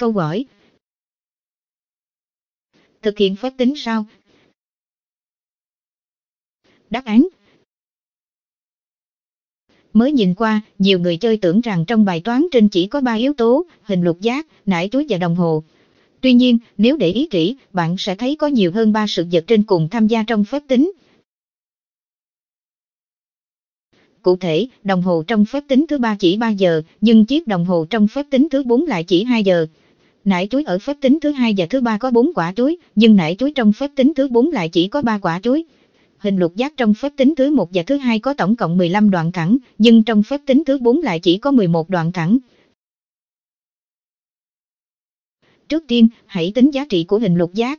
câu hỏi. Thực hiện phép tính sao? Đáp án. Mới nhìn qua, nhiều người chơi tưởng rằng trong bài toán trên chỉ có 3 yếu tố, hình lục giác, nải túi và đồng hồ. Tuy nhiên, nếu để ý kỹ, bạn sẽ thấy có nhiều hơn 3 sự vật trên cùng tham gia trong phép tính. Cụ thể, đồng hồ trong phép tính thứ 3 chỉ 3 giờ, nhưng chiếc đồng hồ trong phép tính thứ 4 lại chỉ 2 giờ. Nải túi ở phép tính thứ 2 và thứ 3 có 4 quả chuối, nhưng nải túi trong phép tính thứ 4 lại chỉ có 3 quả chuối. Hình lục giác trong phép tính thứ 1 và thứ 2 có tổng cộng 15 đoạn thẳng, nhưng trong phép tính thứ 4 lại chỉ có 11 đoạn thẳng. Trước tiên, hãy tính giá trị của hình lục giác.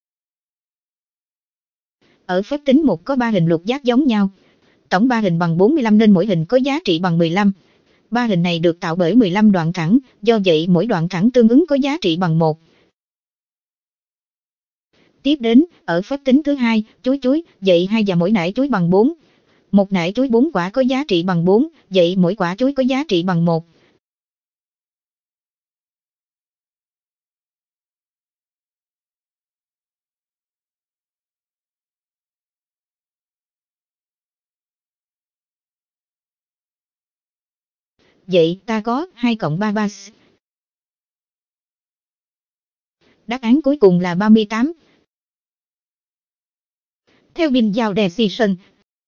Ở phép tính 1 có 3 hình lục giác giống nhau. Tổng 3 hình bằng 45 nên mỗi hình có giá trị bằng 15. 3 hình này được tạo bởi 15 đoạn thẳng, do vậy mỗi đoạn thẳng tương ứng có giá trị bằng 1. Tiếp đến, ở phép tính thứ 2, chuối, vậy 2 và mỗi nải chuối bằng 4. Một nải chuối 4 quả có giá trị bằng 4, vậy mỗi quả chuối có giá trị bằng 1. Vậy ta có 2 cộng 3. Đáp án cuối cùng là 38. Theo Bin Giao Decision,